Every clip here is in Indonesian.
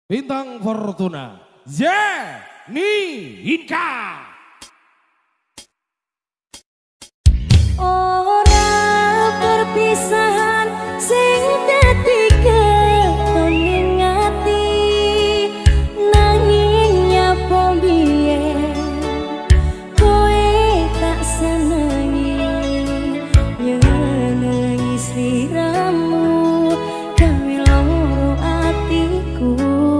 Bintang Fortuna Zeni Inka. Ora perpisahan sing dadi ketoning ati, nanging nyapa biyen kowe tak senengi, nyenengi sliramu gawe loro atiku,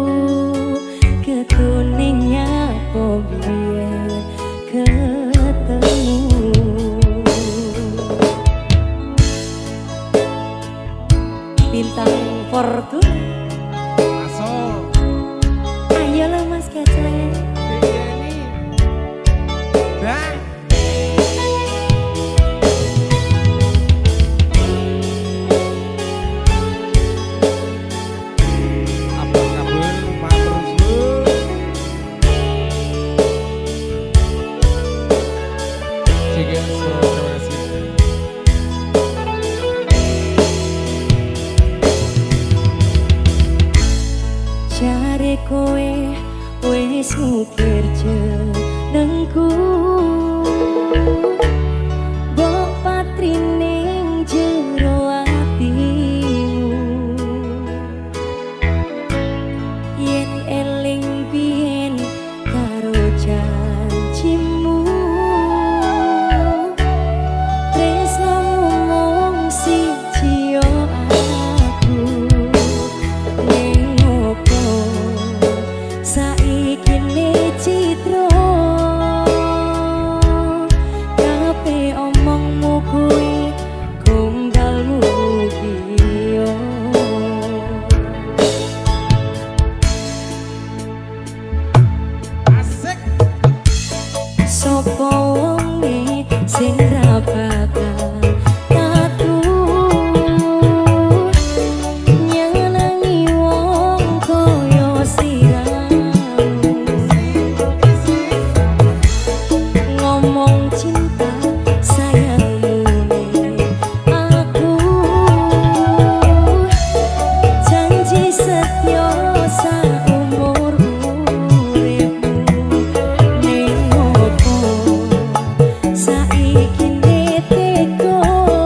ketoning nyapa biyen ketemu. Bintang Fortuna Masuk. ayolah Mas Kecil. Bang. Apa kabar? Matur suwun. Terima kasih. Jare kowe wis mikir jenengku, mbok patrining jero atimu, yen eling biyen karo janjimu, tresnamu mung siji yo aku. Saiki ne citra kabeh omongmu kuwi gonggalmu kiyo. Asik. Sopo wonge sing ra bakal tatu nyenengi wong kaya sliramu, ngomong cinta sayangmu ning aku, janji setya saumur uripmu, ning opo saiki ne teko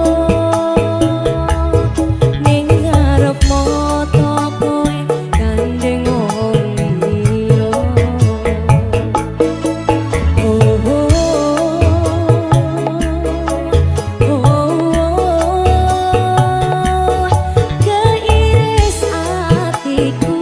ning ngarep mata kowe gandeng wong liya. Keiris atiku,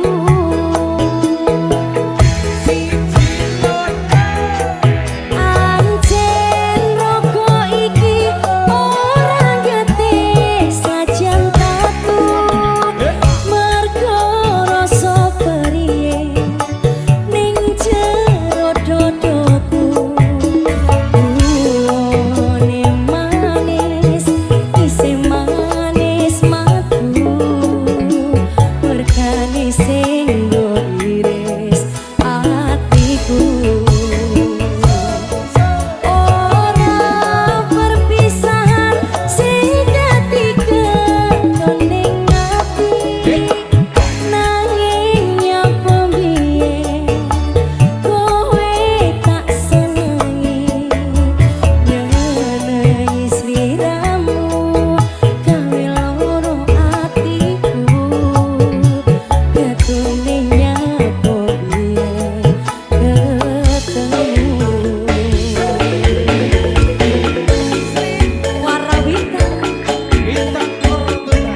ancen rokok iki ora getih sajan tatu, mergo rasa periye ning jero dodoku. Ulone manis, isih manis matu, mergane sing nggo iris atiku. Ora perpisahan sing dadi ketoning ati, nanging nyapa biyen kowe tak senengi, nyenengi sliramu gawe loro atiku, ketoning nyapa biyen ketemu. Warawita Bintang Fortuna.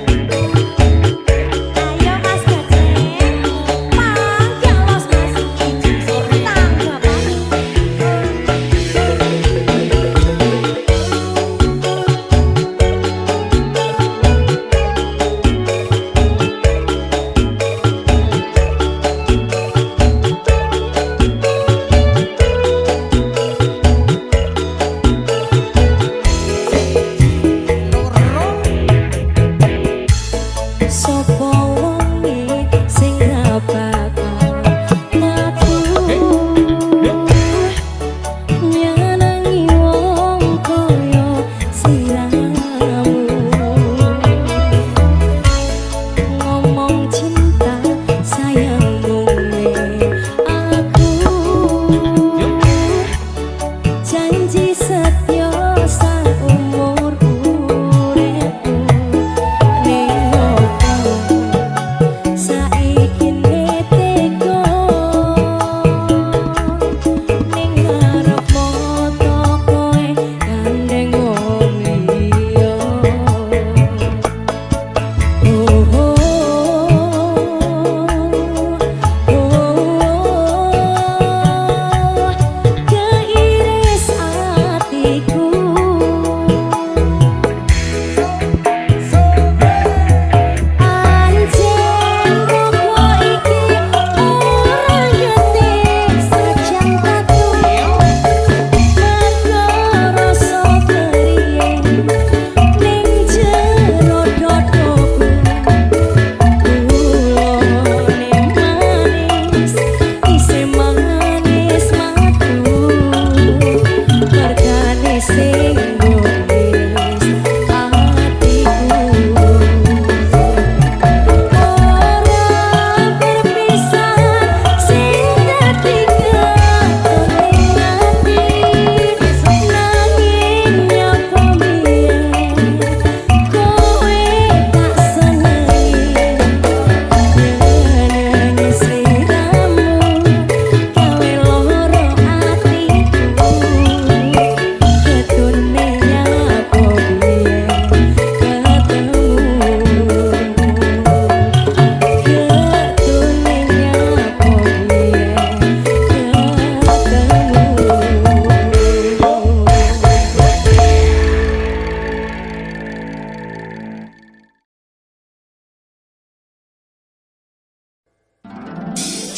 ayo Mas Kecil, panggil los Mas, tanggapane. Sopo wonge sing ra bakal tatu, nyenengi wong kaya sliramu, ngomong cinta sayang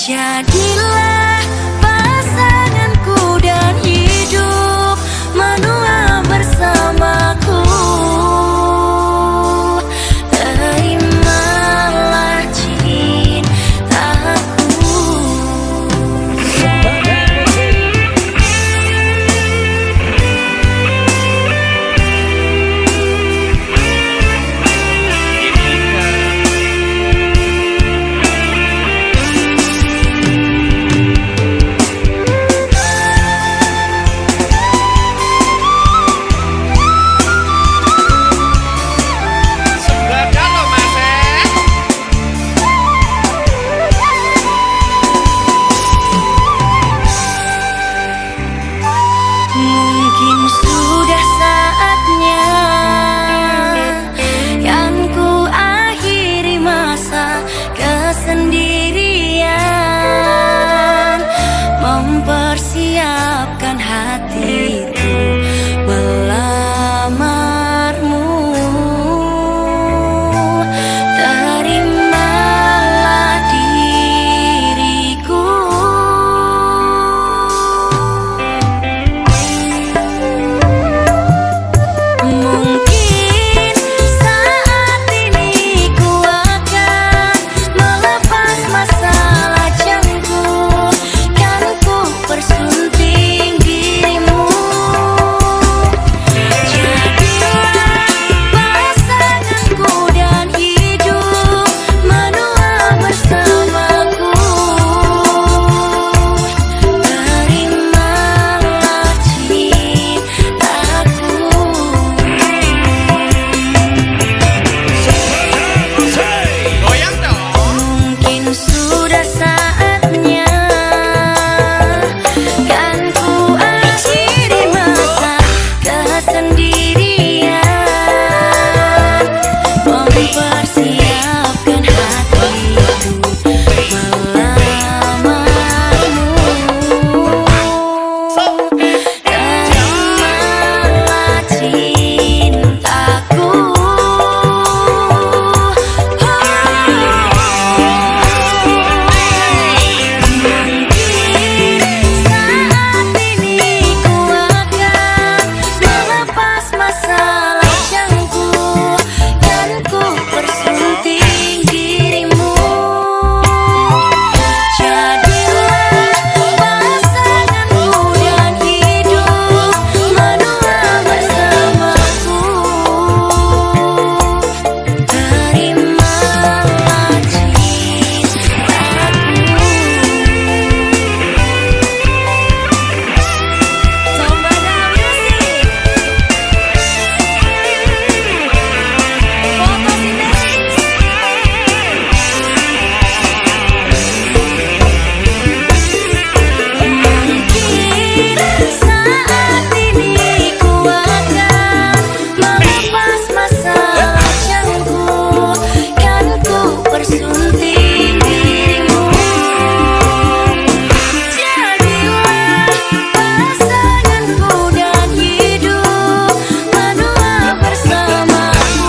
Jadilah pasanganku dan hidup menua bersamaku. Terimalah cintaku. Mungkin sudah saatnya yang ku akhiri masa kesendirian, mempersiapkan hatiku melamarmu. Terimalah diriku. Mungkin saat ini ku akan melepas masalah jangku, kan ku persunting dirimu. Jadilah pasanganku dan hidup menua bersamaku. Terimalah cintaku. Goyang dong. Mungkin sudah saatnya kan ku akhiri masa kesendirian, mempersiapkan hatiku melamarmu. Terimalah cintaku. Mungkin saat ini ku akan melepas masalah jangku, kan ku persunting dirimu. Jadilah pasanganku dan hidup menua bersamaku. Terimalah cintaku. Sombada Music. Mungkin saat ini ku akan melepas masalah jangku, kan ku persunting dirimu. Jadilah pasanganku dan hidup menua bersamaku.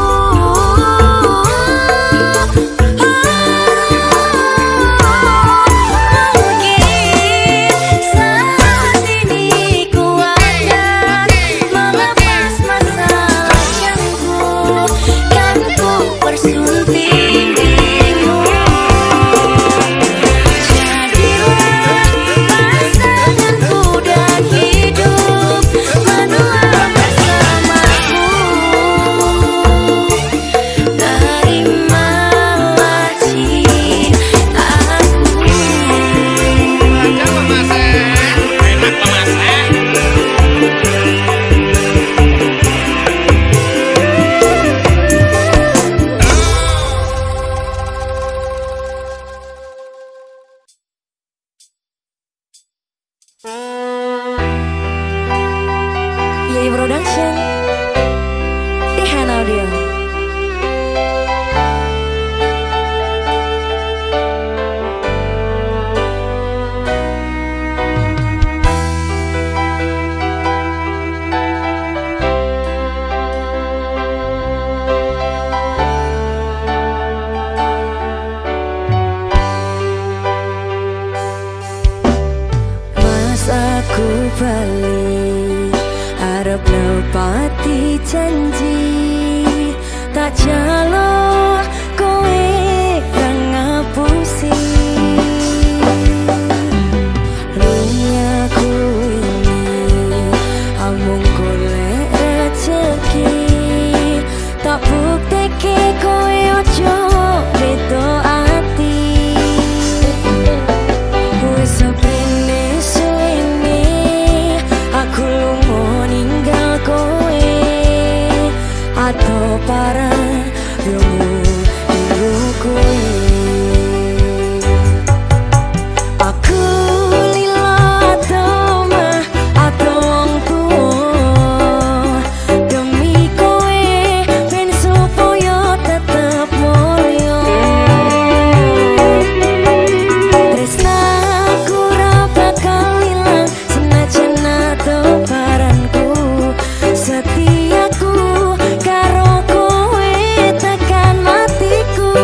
Mungkin saat ini ku akan melepas masalah jangku, kan ku persunting dirimu. Jadilah pasanganku dan hidup menua bersamaku. Terimalah cintaku. Aja Mas. Enak Mas. Yai Production, Ihan Audio. bali arep nepati janji tak jalo kowe kang ngapusi lunyaku ini amung golek rezeki tak bukteke kowe ojo beda ati wis sepene suwene aku lunga ninggal kowe atau parah yomu iku kowe aku lila atau mah atau wong tuwa demi kowe ben supaya tetep mulya tresnaku ra bakal ilang senajan atau paranku setiaku karo kowe tekan matiku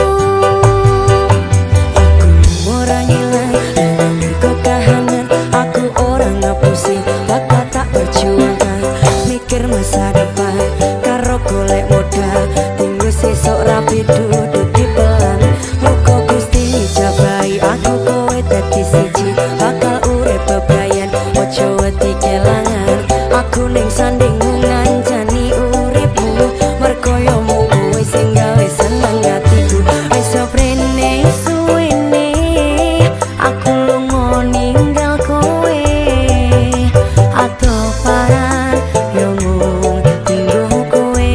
aku ora ngilang kekahanan aku orang ngapusi bakal tak perjuangan mikir masa depan karo golek modal tinggal sesok rapi duduk di pelan muka gusti jabai aku kowe dadi siji bakal urip bebrayan ojo wedi kelangan aku ning sandingan jani uripmu mergo yo kowe sing gawe seneng atiku wis soprene suwene aku lunga ninggal kowe atau paran yo mung tinggo kowe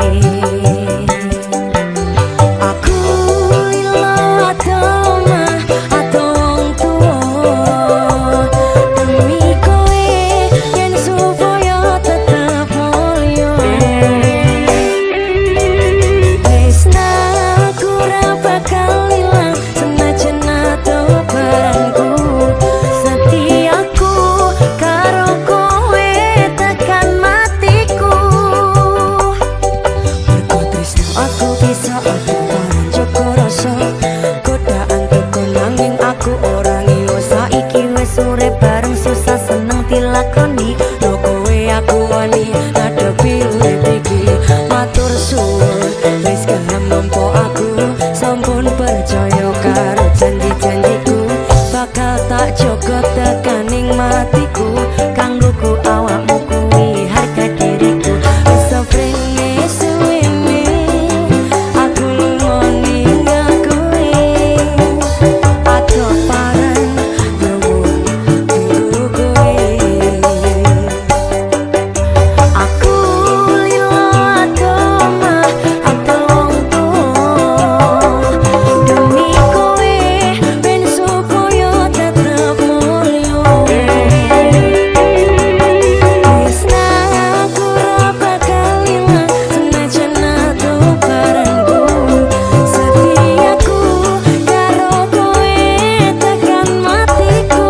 aku lila atau mah atau wong tuwa demi kowe yen supaya tetep mulya tresnaku ra bakal ilang senajan atau paranku setiaku karo kowe tekan matiku mergo tresno aku bisa aku paran joko rasa godaan teko nanging aku ora ngiyo saiki wis urip bareng susah seneng dilakoni lho kowe aku wani ngadepi urip iki matur suwun wis gelem nampa aku sampun percaya karo janji-janjiku bakal tak jogo tekaning matiku kanggo ku awakmu kuwi harga diriku wis soprene suwene aku lunga ninggal kowe atau paran yo mung tinggo kowe aku lila atau mah atau wong tuwa demi kowe ben supaya tetep mulya tresnaku ra bakal ilang senajan atau paranku setiaku karo kowe tekan matiku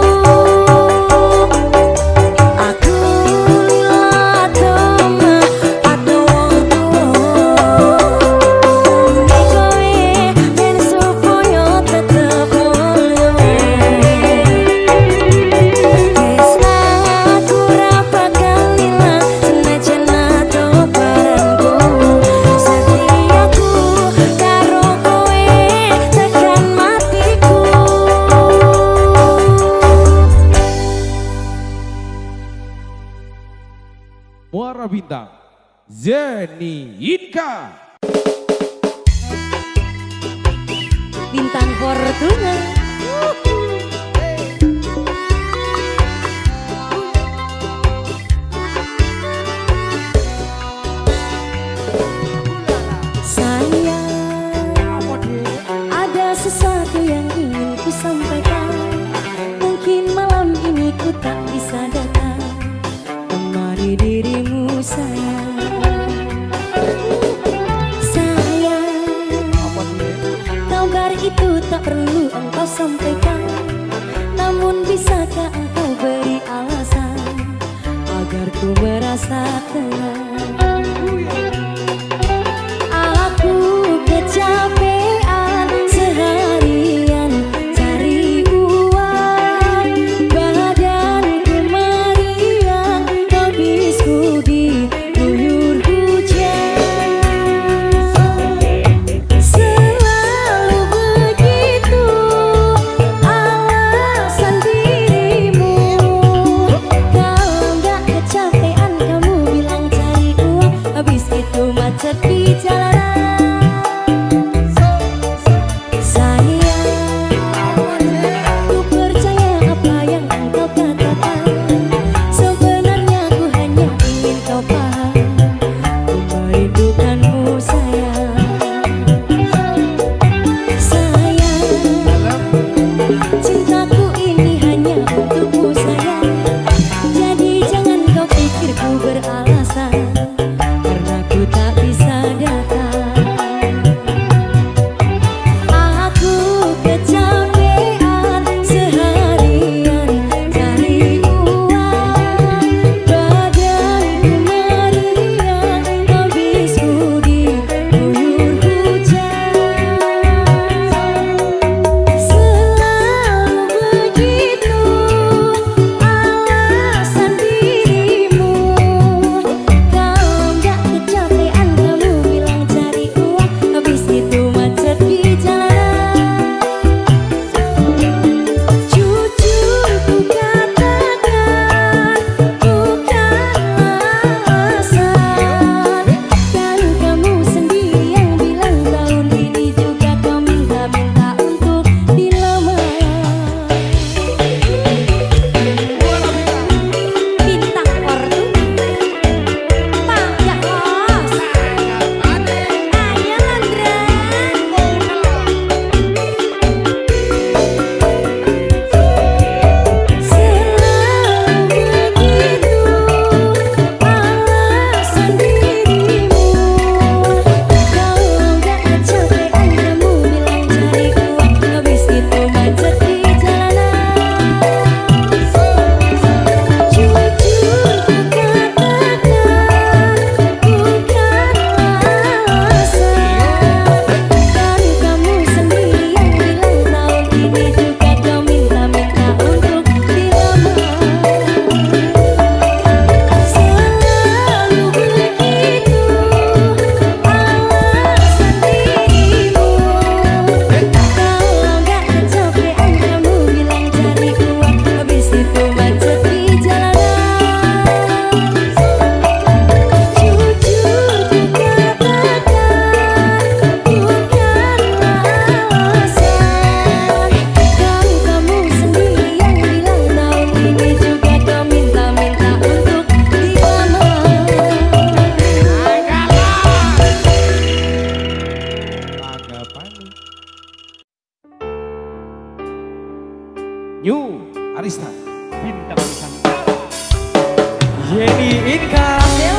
aku lila atau mah atau wong tuwa demi kowe ben supaya tetep mulya tresnaku ra bakal ilang senajan atau paranku setiaku karo kowe tekan matiku. Muara Bintang Zeni Inka. Bintang Fortuna sayang ada sesuatu yang ingin ku sampaikan mungkin malam ini ku tak bisa datang temani dirimu sayang kabar itu tak perlu engkau sampaikan namun bisakah engkau beri alasan agar ku merasa tenang aku kecapean seharian cari uang badan kemari Cintaku ini hanya untukmu sayang. Jadi jangan kau pikir ku beralasan, karena ku tak bisa datang. Aku kecapean seharian cari uang, badanku meriang habis ku diguyur hujan. Selalu begitu alasan dirimu. Kalau nggak kecapean kamu bilang cari uang, habis itu macet di jalanan. Jujur ku katakan bukan alasan, kan kamu sendiri yang bilang tahun ini juga kau minta-minta untuk dilamar. Bintang ortu Pak Yakos, ayo Landra. Selalu begitu alasan dirimu. Kalau nggak kecapean kamu bilang cari uang, habis itu macet di jalanan. Jujur ku katakan bukan alasan, kan kamu sendiri yang bilang tahun ini juga kau minta-minta untuk dilamar. Selalu begitu alasan dirimu. Kalau nggak kecapean kamu bilang cari uang, habis itu macet di jalanan. Jujur ku katakan bukan alasan, kan kamu sendiri yang bilang tahun ini juga kau minta-minta untuk dilamar. Laga panik. New Arista Bintang Sang Yeni Inka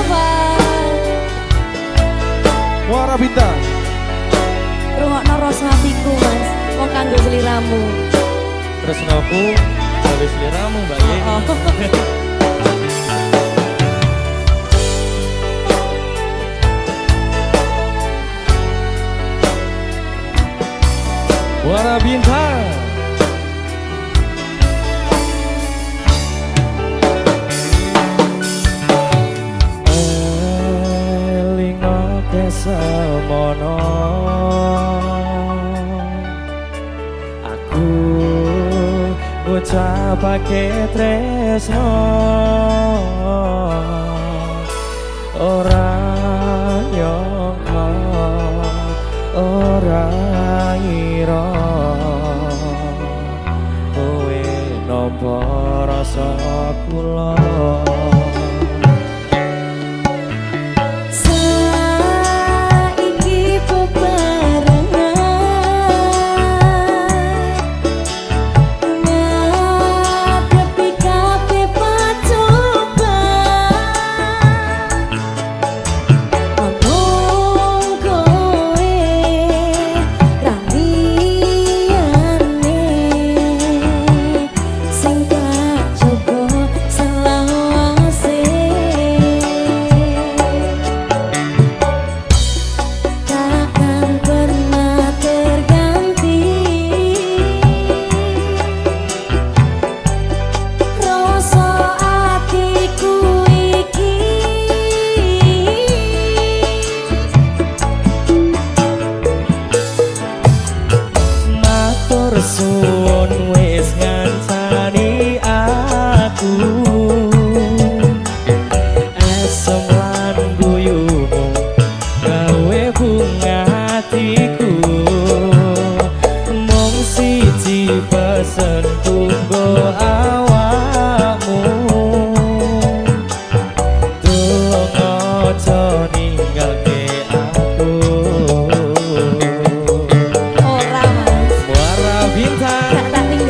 Muara Bintang. Rungokno rasa hatiku mas, wong kanggo seliramu. Terus aku habis liramu Mbak Yeni. Muara Bintang. Elingo kesemono aku ngucapake tresno ora nyangka ora ngira kowe nampa rasa kula. Saiki bebarengan ngadepi kabeh pacobaan. Amung kowe ra liyane sing tak jaga selawase. Takkan pernah terganti rasa atiku iki. Matur suwun wis ngancani aku asem lan guyumu gawe bunga hatiku mung siji pesen tunggu awakmu tulung aja ninggalke aku. Ora mas, Muara Bintang. gak tak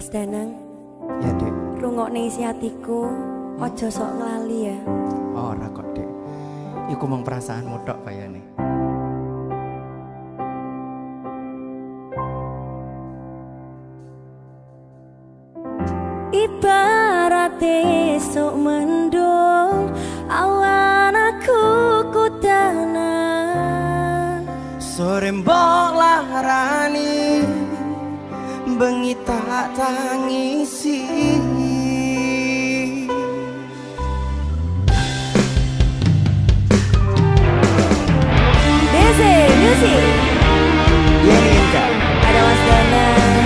Mas Danang. Ya, Dek. Rungokne isi hatiku, ojo sok nglali ya. Ora kok, Dek. Iku mung perasaanmu tok kayane. Ibarat esok mendung, awan aku kudanan. Sore mbok larani, bengi tak tangisi. Desi, music. Yenka. Ada Mas Danang.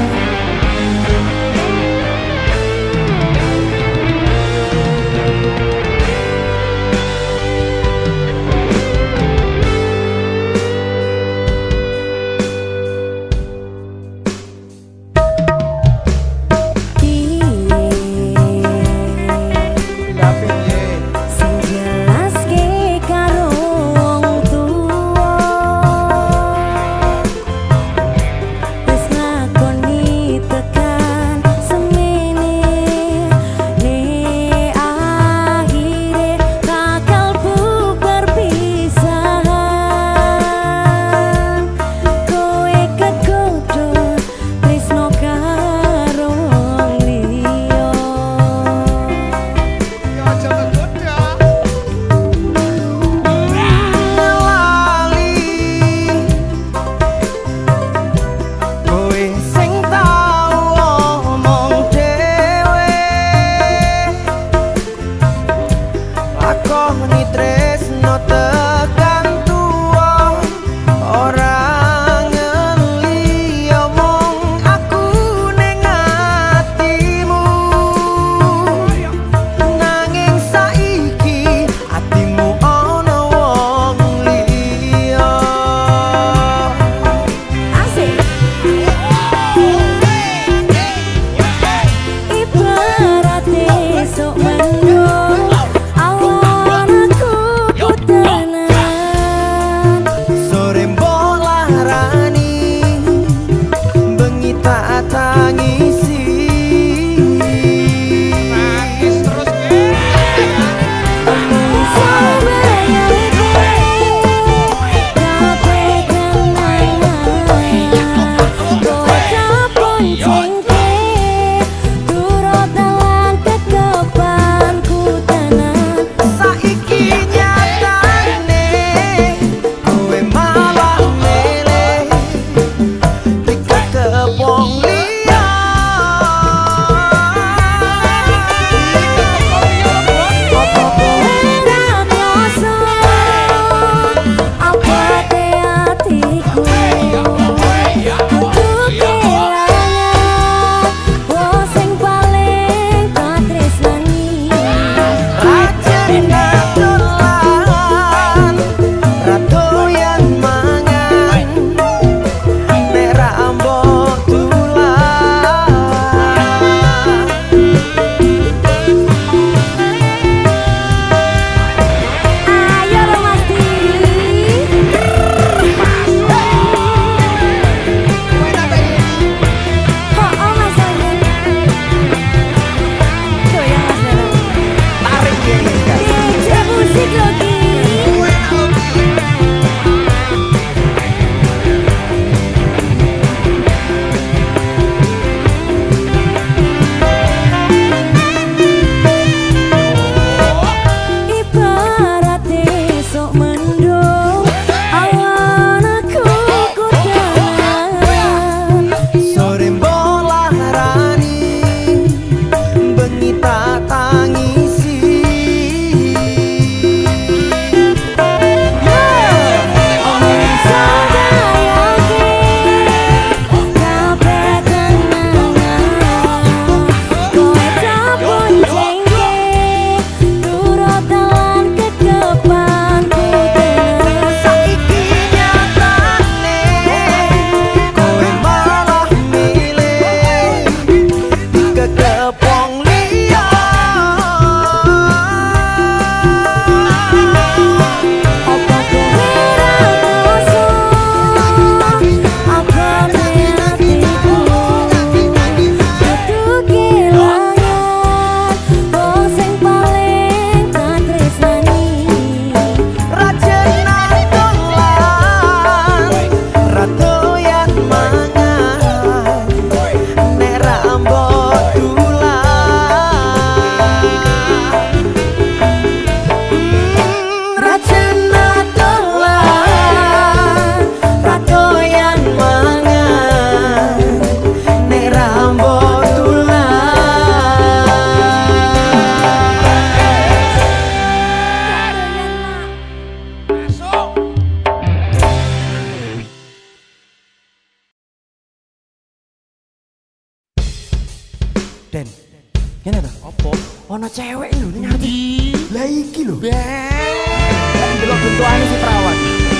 Den. Ngene to? Apa? Ono cewek lho ning ngarep. Lah iki lho. Delok bentukane si perawan.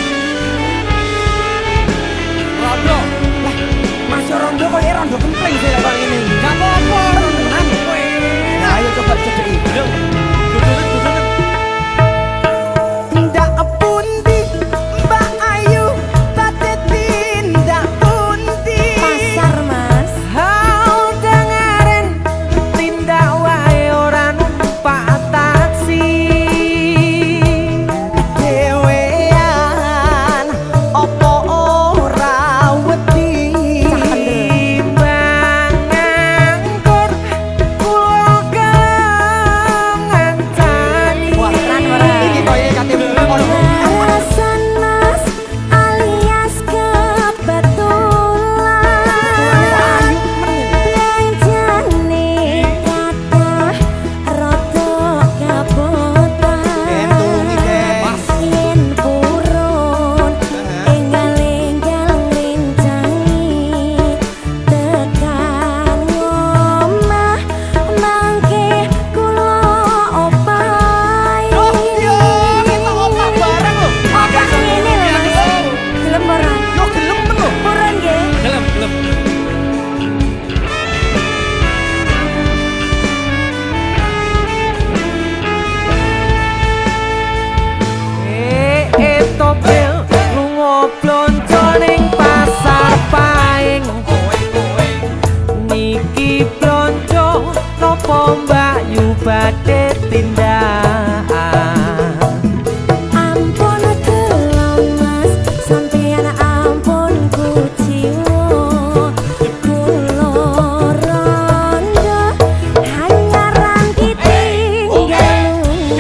Rondo. Lah, Mas Rondo kok rondo kempling sih kok ngene. Gak apa-apa, rondonan kowe. Nah, ayo coba cedeki. Dudunan. Ndak pundi Mbak Ayu badhe tindak pundi. Pasar Mas. Hau dengaren tindak wae ora numpak taksi. Dewean opo ora wedi. Nganggur kula ngancani. Wah, keren ora. Iki koyo kate ono. Alasan Mas alias kebetulan Belanjane kathah rada kabotan Yen purun enggal-enggal nglencangi tekan omah mangke kula opahi Ini lho Mas. Gelem ora? Yo gelem men lho. Purun nggih. Gelem. Topel lunga blonjo ning pasar paing. Niki blonjo napa Mbak Yu badhe tindakan. Ampun gelem Mas, sampeyan ampun kuciwa. Kula rondo hanyaran ditinggal.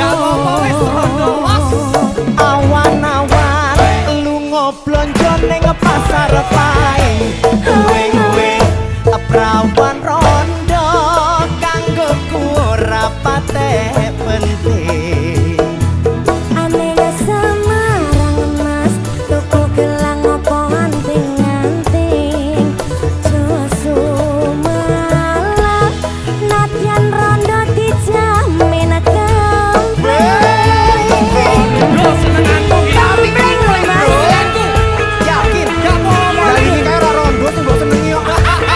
Awan-awan lunga blonjo ning pasar paing. Wing-wing prawan rondo kanggo ku ora patek penting. Aneh Semarang Mas, tuku gelang opo anting-anting. Joso malah nadyan rondo dijamin kembali. Bro, seneng aku iki. Kambing lho Mas. Yakin? Lah iki kaya ora rondo sing mbok senengi kok.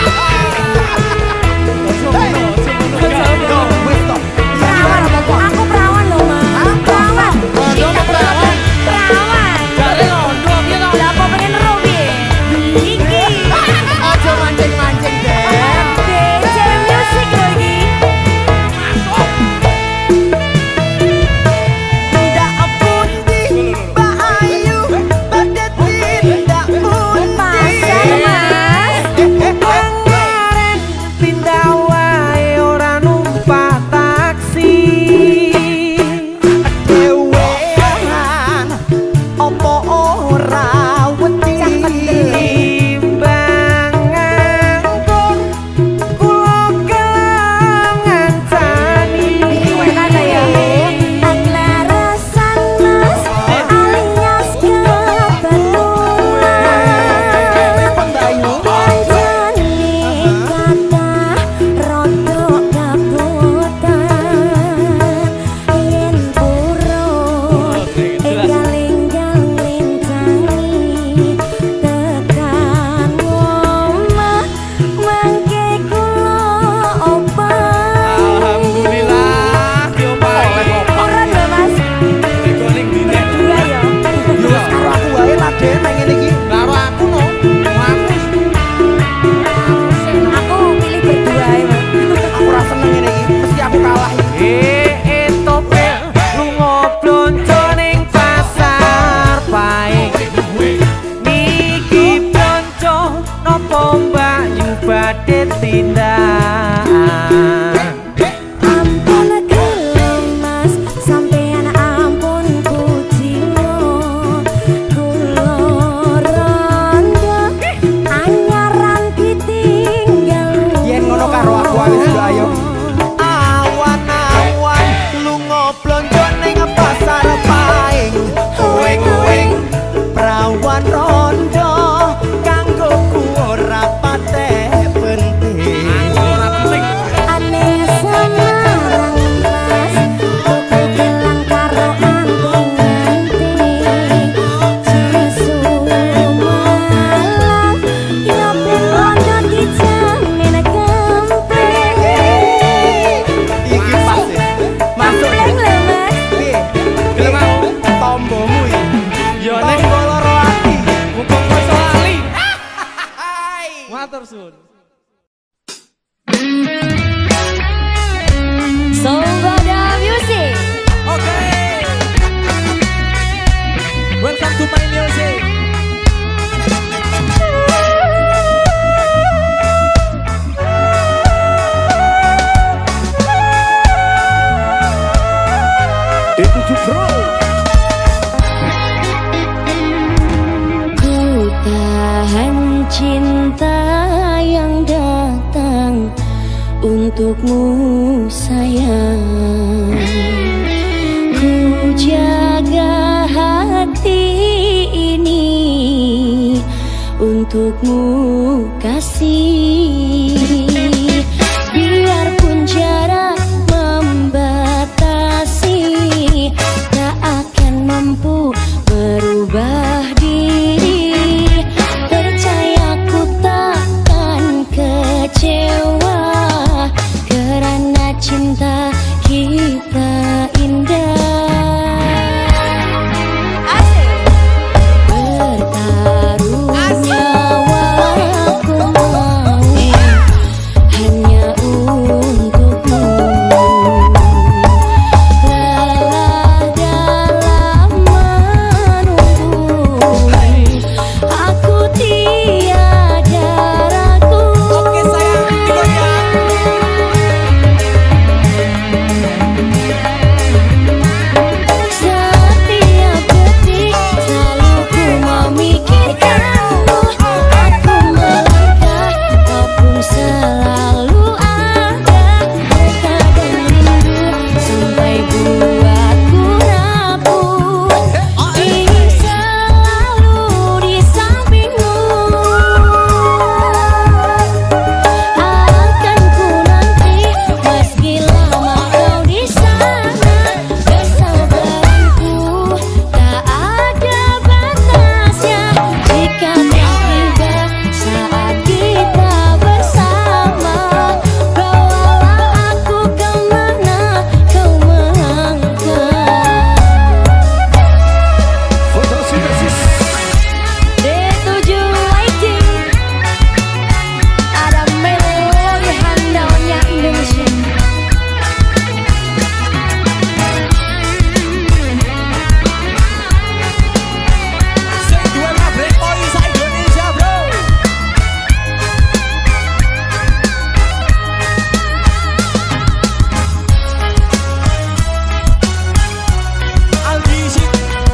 Yo, wis to. Perawan, aku perawan lho Mas. Perawan. Perawan. Jare rondo piye to? Lah apa pengen ero piye? Iki. Aja mancing-mancing, Den. DJ Music lho iki. Ndak pundi Mbak Ayu badhe tindak pundi. Pasar Mas. Angaren pindah wae ora numpak taksi. Dewean opo ora wedi. Timbang nganggur kula gelem ngancani. Ada ya? Aglarasan Mas alias kebetulan Pendayu. Belanjane kathah rada kabotan Yen purun enggal-enggal nglencangi tekan omah mangke kula opahi. Alhamdulillah, diompahi. Purun lho Mas. Goling dine. Iya ya. Yo wis karo aku wae lah, Den, nang ngene iki. Karo aku no. Aku pilih berdua ya Mas. Aku ora seneng ngene iki, mesti aku kalah iki. Topel lunga blonjo ning pasar paing. Niki blonjo napa Mbak Yu badhe tindakan. Ampun gelem Mas, sampeyan ampun kuciwa. Kula rondo anyaran ditinggal. Yen ngono karo aku wis yo ayo. Awan-awan lunga blonjo ning pasar paing. Wing-wing prawan rondo kanggo ku ora patek penting. Ora penting. untukmu sayang. Ku jaga hati ini untukmu kasih. Biarpun jarak membatasi, tak akan mampu merubah diri. Percaya ku takkan kecewa, karena cinta kita indah. Bertaruh nyawa aku mau hanya untukmu. Lelah dalam menunggu, aku tiada ragu. Oke sayang, digoyang. Setiap detik selalu ku memikirkanmu. Aku melangkah, kau pun selalu ada. Terkadang rindu sampai buatku rapuh. Ingin selalu di sampingmu. Akan ku nanti meski lama kau di sana. Kesabaranku tak ada batasnya. Jika tak tiba saat kita bersama, bawalah aku kemana kau melangkah. D7 Lighting, ada melodi handalnya Indonesia. Dua pabrik oli se-Indonesia bro. Aldi Sik.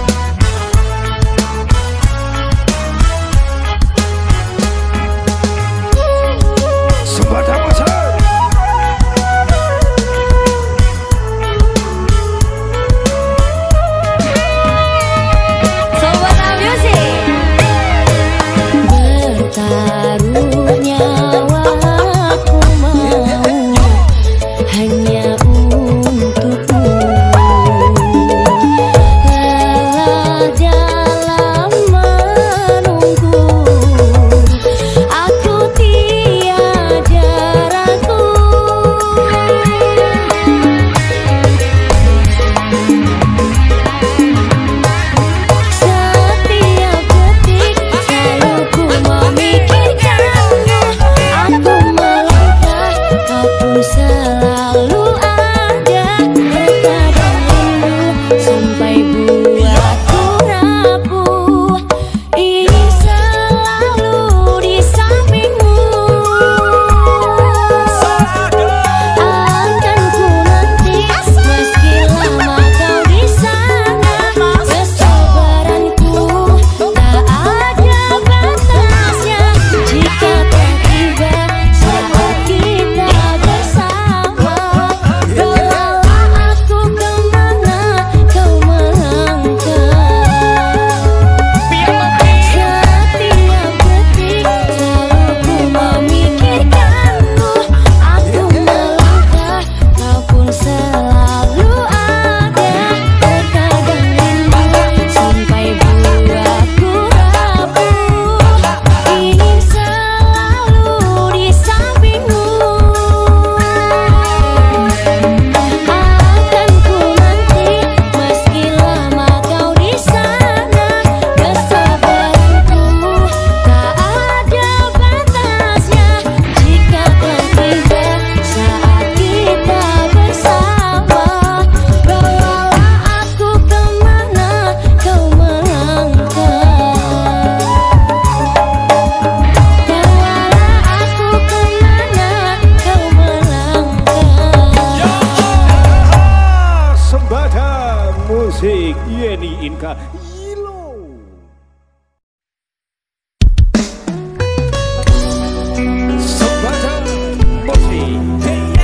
Sembada pasar. Sobat Music. Bertaruh nyawa aku mau hanya untukmu. Lelah dalam menunggu, aku tiada ragu. Setiap detik selalu ku memikirkanmu. Aku melangkah, kau pun selalu ada. Terkadang rindu sampai buatku rapuh. Ingin selalu di sampingmu. Akan ku nanti meski lama kau di sana. Kesabaranku tak ada batasnya. Jika tak tiba saat kita bersama, bawalah aku kemana kau melangkah. Setiap detik selalu ku memikirkanmu. Aku melangkah, kau pun selalu ada. Terkadang rindu sampai buatku rapuh. Ingin selalu di sampingmu. Akan ku nanti meski lama kau di sana. Kesabaranku tak ada batasnya. Jika tak tiba saat kita bersama, bawalah aku kemana kau melangkah. Bawalah aku kemana kau melangkah. Sembada musik Yeni Inka Yilo. Sembada musik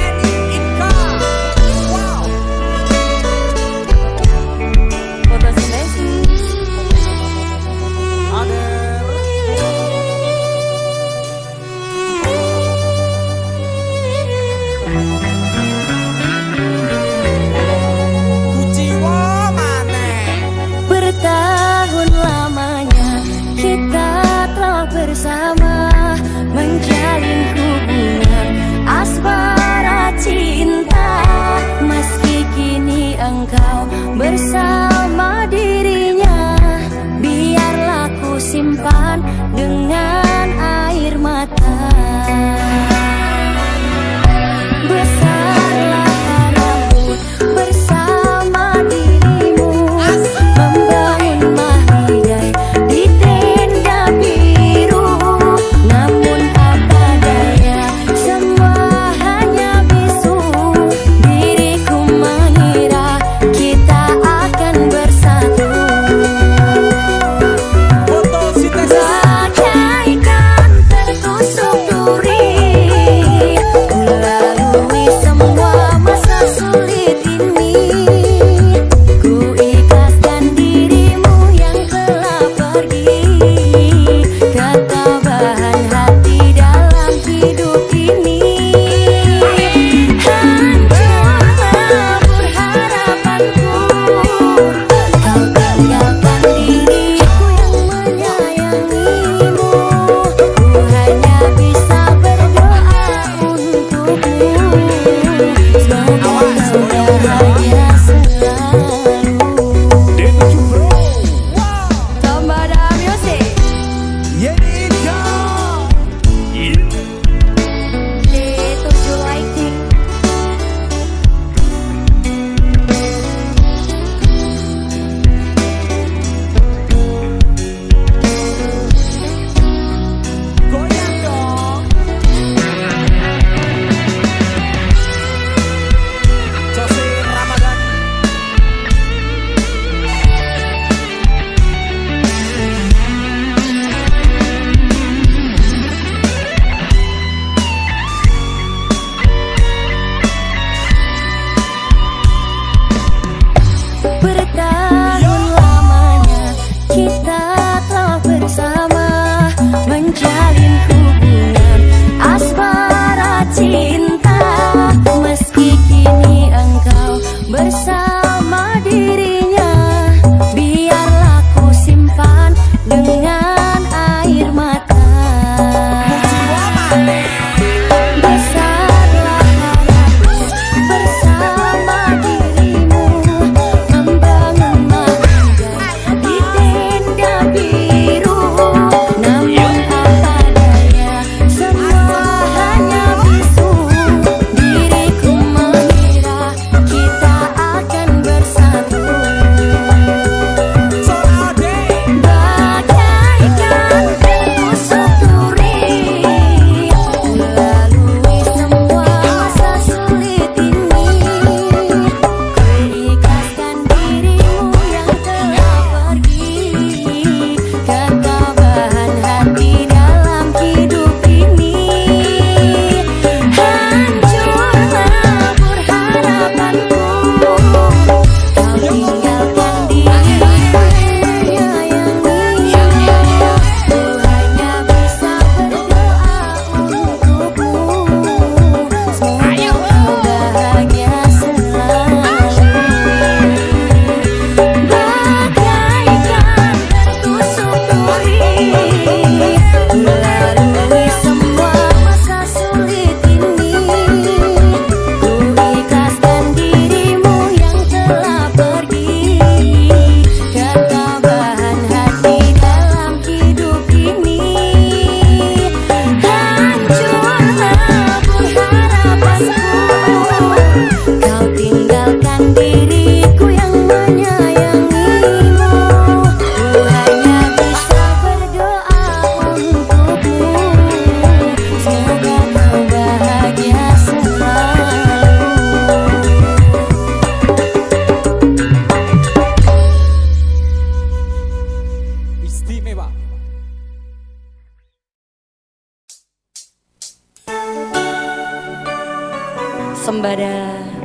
Sembada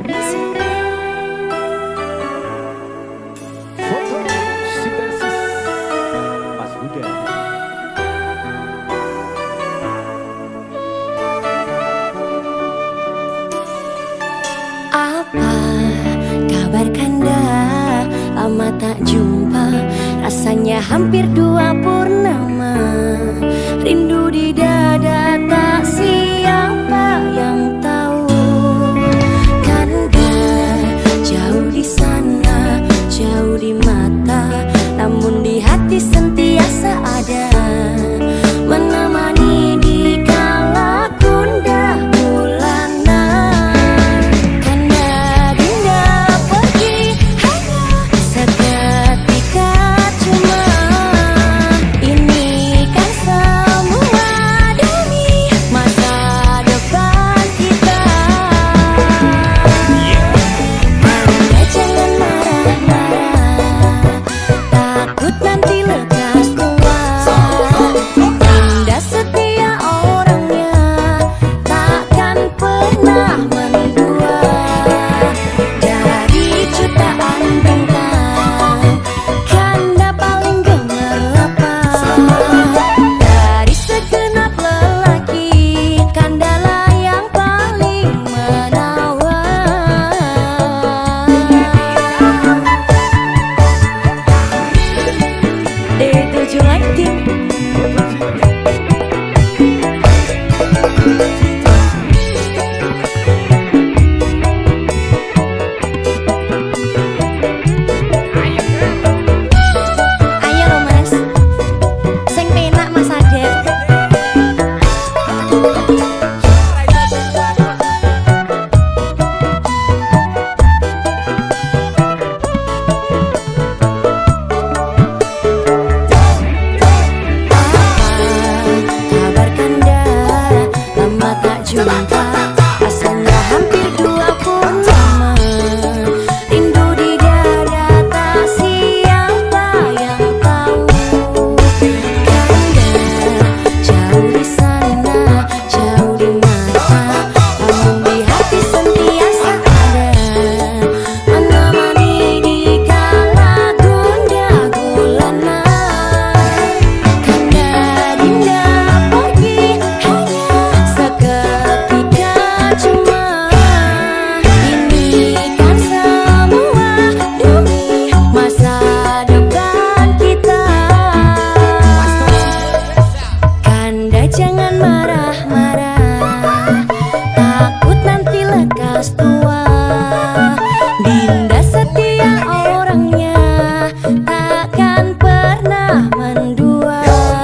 Fotosintesis Mas Huda. apa kabar Kanda? Lama tak jumpa, rasanya hampir 2 purnama. Rindu di dada, tak siapa yang tahu. Kanda jauh di sana, jauh di mata, namun di hati sentiasa ada, menemani di kala gundah gulana. Kanda Dinda pergi hanya seketika, cuma ini kan semua demi masa depan kita. Kanda jangan marah-marah, takut nanti lekas tua. Dinda setia orangnya, takkan pernah mendua. Dari jutaan bintang, Kanda paling gemerlapang. Dari segenap lelaki, Kandalah yang paling menawan. D7 Lighting. Ayo lo mas, sing penak mas Adep. Kabar Kanda, lama tak jumpa, rasanya hampir 2 purnama. Rindu di dada, tak siapa yang tahu. Kanda jauh di sana, jauh di mata, namun di hati sentiasa ada, menemani di kala gundah gulana. Kanda Dinda pergi hanya seketika, cuma ini kan semua demi masa depan kita. Kanda jangan marah-marah, takut nanti lekas tua. Dinda setia orangnya, takkan pernah mendua.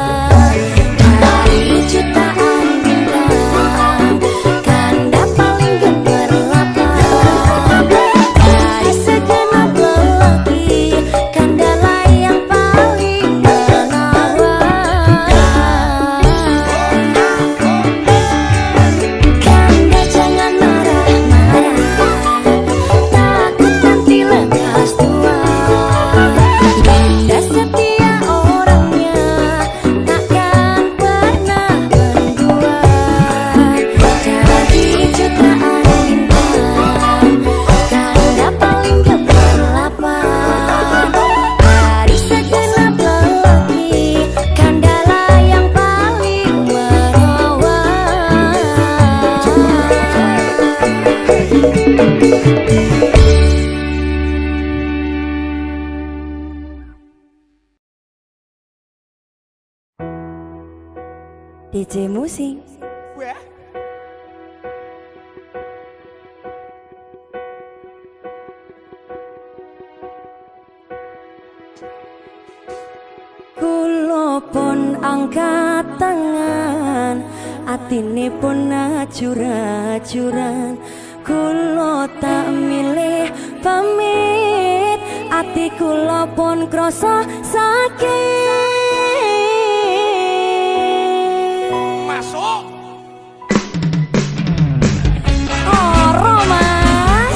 Dari jutaan bintang, Kanda paling gemerlapang. Dari segenap lelaki, Kandalah yang paling menawan. Kanda jangan marah-marah, takut nanti lekas tua. Dinda setia orangnya, takkan pernah mendua. Dari jutaan bintang, Kanda paling gemerlapang. Dari segenap lelaki, Kandalah yang paling menawan. DJ Musik. Kulo pun angkat tangan, atine pun ajur-ajuran. Kulo tak milih pamit, ati kulo pun krasa sakit. Masuk. Ora mas,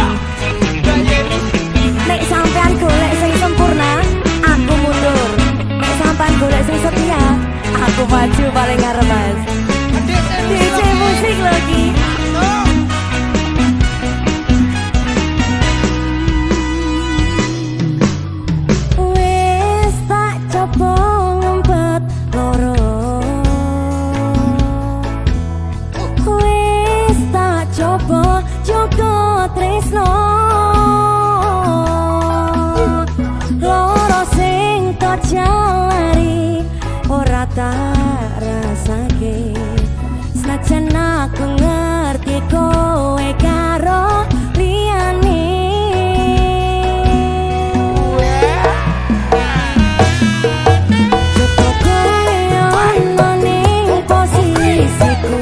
nek sampean golek sing sempurna, aku mundur. Nek sampean golek sing setia, aku maju paling ngarep mas. DJ Musik lagi. tresno loro sing tak jalari ora tak rasake senajan aku ngerti kowe karo liyane cukup kowe ono ning posisiku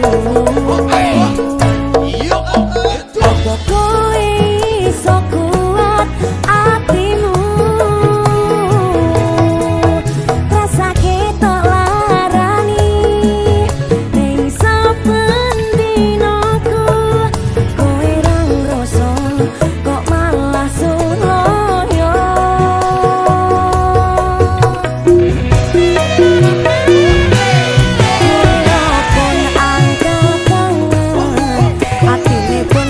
kowe iso kuat atimu rasake tok larani ning saben dinaku kowe rang rasa kok malah suloyo pun angkat tangan atine pun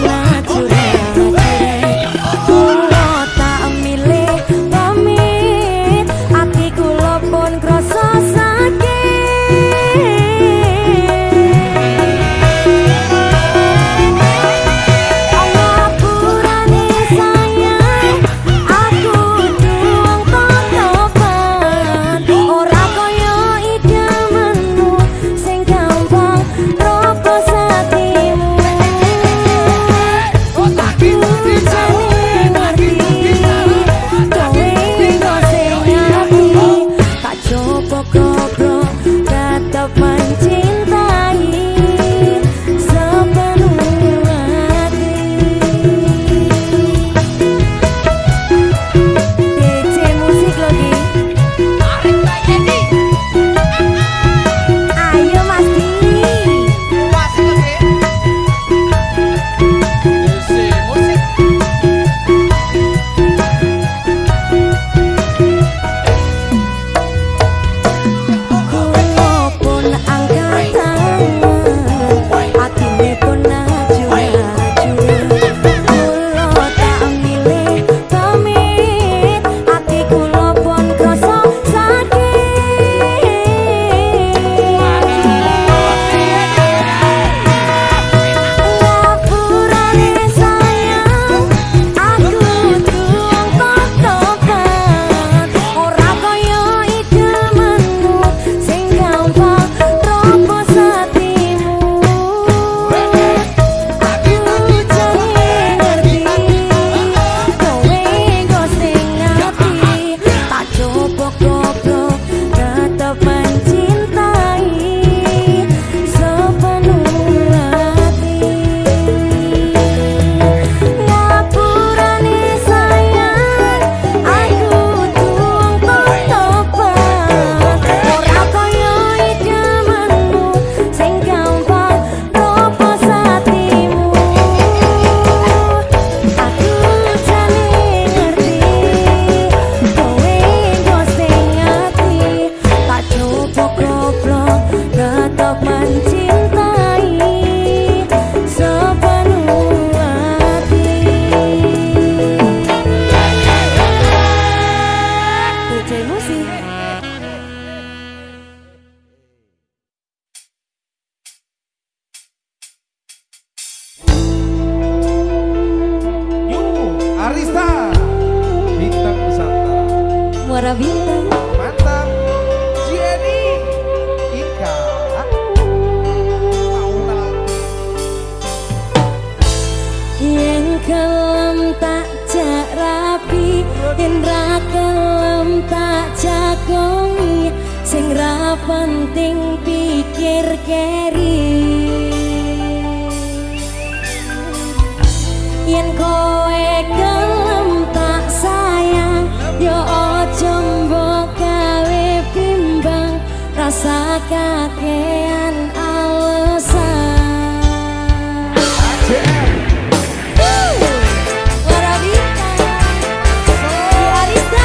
Arista Bintang Nusantara Muara Bintang mantap Jenny Ika Paula yang kelem tak jak rapi yang ra kelem tak jagongi sing ra penting pikir keri yen kowe kelem tak sayang yo ojo mbok gawe bimbang rasa kakean alasan Muara Bintang Arista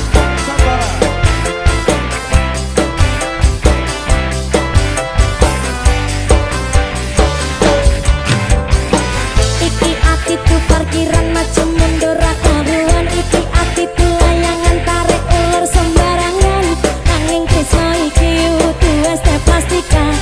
iki ati tu parkiran macam mundur kabuan iki ati tu layangan tarik ulur sembarangan nanging tresno iki utuh es teh plastika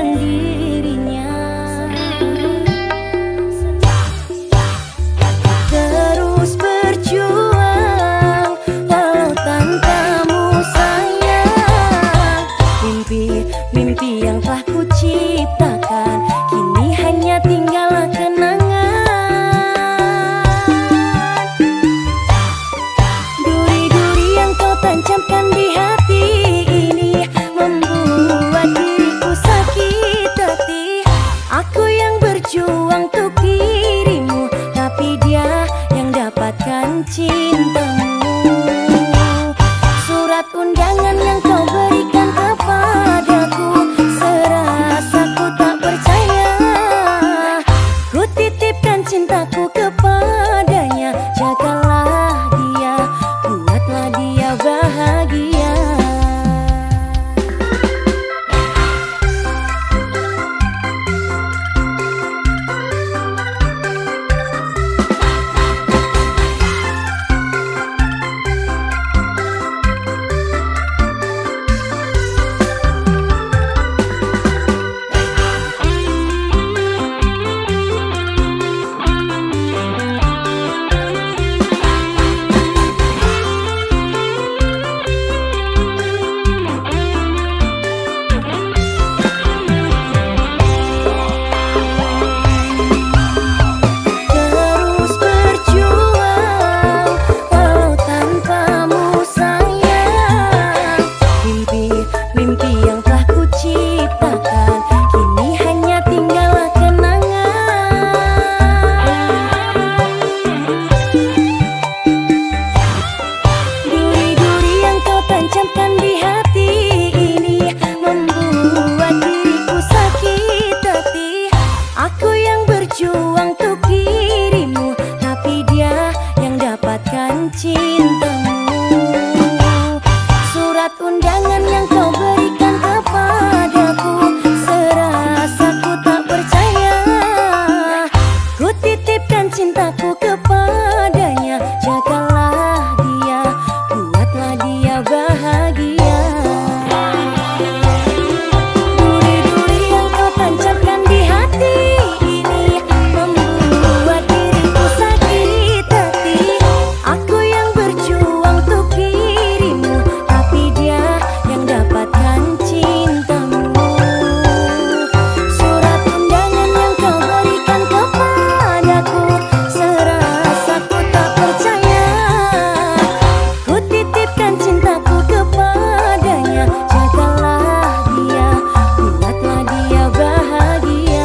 sendirinya. Terus berjuang walau tanpamu sayang. Mimpi yang telah ku ciptakan kini hanya tinggal kenangan. Duri-duri yang kau tancapkan di hati ini membuat diriku sakit hati. Aku yang berjuang untuk dirimu, tapi dia yang dapatkan cintamu. Surat undangan yang kau berikan kepadaku, serasa ku tak percaya. Ku titipkan cintaku kepadanya, jagalah dia, buatlah dia bahagia. Terus berjuang walau tanpamu sayang. Mimpi yang telah ku ciptakan kini hanya tinggal kenangan. Duri-duri yang kau tancapkan di hati ini membuat diriku sakit hati. Aku yang berjuang untuk dirimu, tapi dia yang dapatkan cintamu. Surat undangan yang kau berikan kepadaku, serasa ku tak percaya. Ku titipkan cintaku kepadanya, jagalah dia, buatlah dia bahagia. Duri-duri yang kau tancapkan di hati ini membuat diriku sakit hati. Aku yang berjuang untuk dirimu, tapi dia yang dapatkan cintamu. Surat undangan yang kau berikan kepadaku, serasa ku tak percaya. Ku titipkan cintaku kepadanya, jagalah dia, buatlah dia bahagia.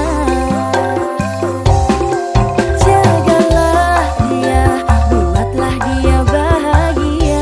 Jagalah dia, buatlah dia bahagia.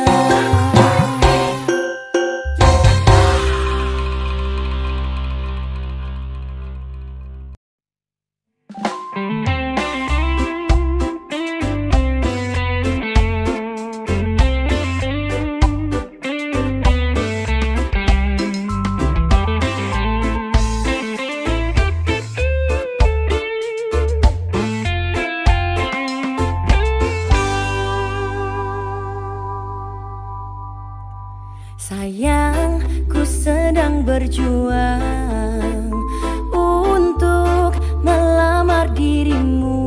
Sayang, ku sedang berjuang untuk melamar dirimu.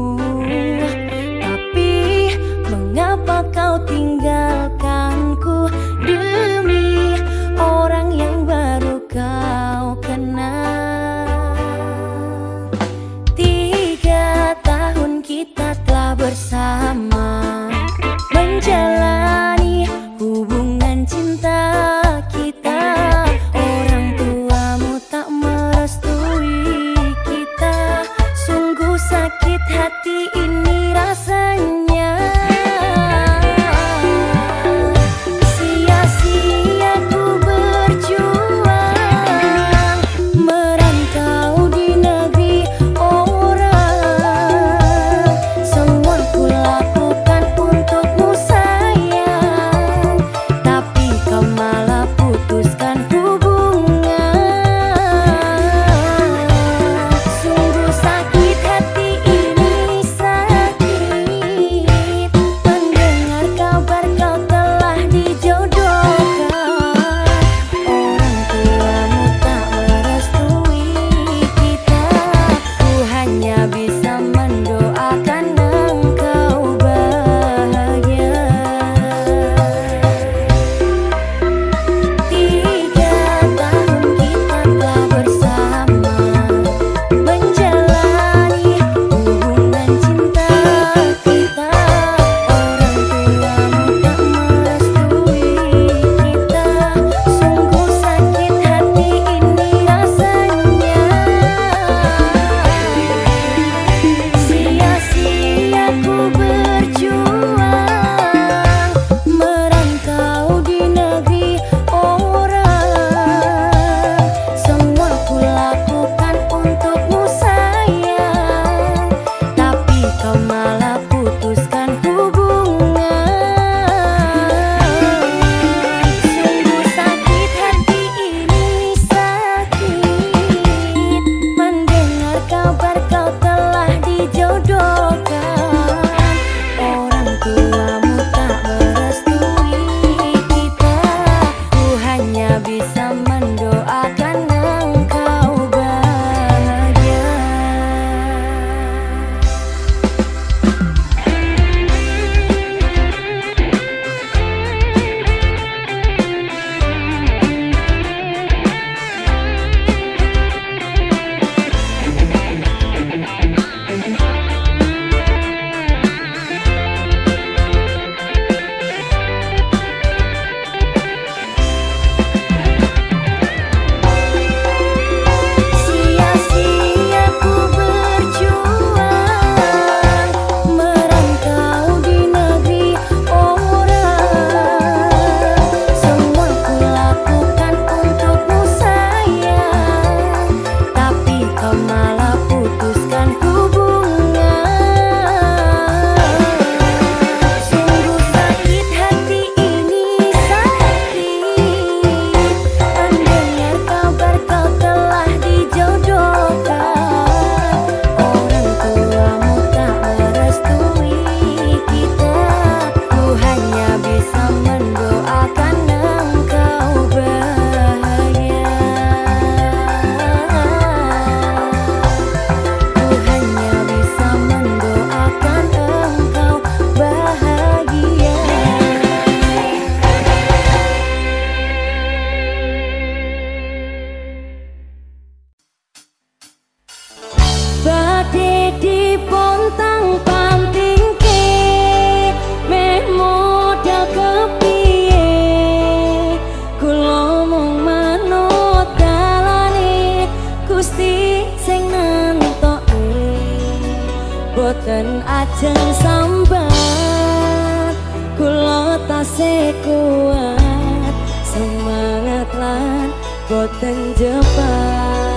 Tapi mengapa kau tinggalkanku demi orang yang baru kau kenal? 3 tahun kita telah bersama, menjalani hubungan cinta kita. Orang tuamu tak merestui kita, sungguh boten ajeng sambat, kula tasih kuat, semangat lan boten jebat.